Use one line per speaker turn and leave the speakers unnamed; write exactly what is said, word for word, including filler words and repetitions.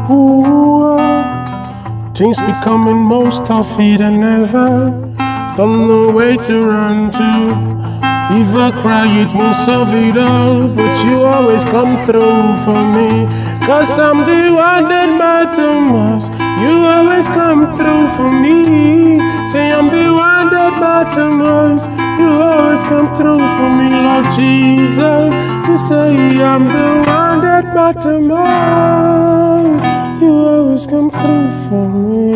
Ooh, things becoming most toughy than ever. Don't know where to run to. If I cry, it won't solve it all. But you always come through for me. Cause I'm the one that matters most. You always come through for me. Say I'm the one that matters most. You always come through for me, Lord Jesus. You say I'm the one that matters most. You always come through for me.